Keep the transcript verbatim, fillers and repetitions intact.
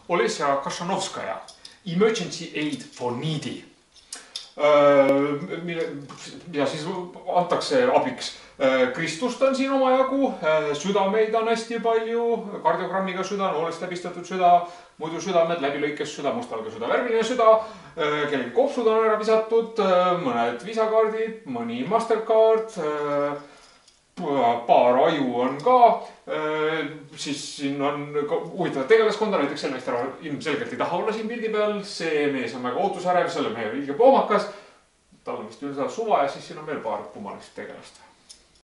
Olesja Kashanovskaja, Emergency Aid for Needy. Ja siis antakse abiks. Kristust on siin omajagu, südameid on hästi palju, kardiogrammiga süda, noolest läbistatud süda, muidu südamed, läbilõikes süda, mustvalge süda, värviline süda, kellegi kopsud on ära visatud, mõned visakaardid, mõni Mastercard, paar aju on ka, siis siin on huvitavat tegelaskonda, näiteks see meester ilmselgelt ei taha olla siin pildi peal, see mees on väga ootusärev, selle mehe õige poomakas, tal on vist üldse suva ja siis siin on veel paar kummalist tegelast.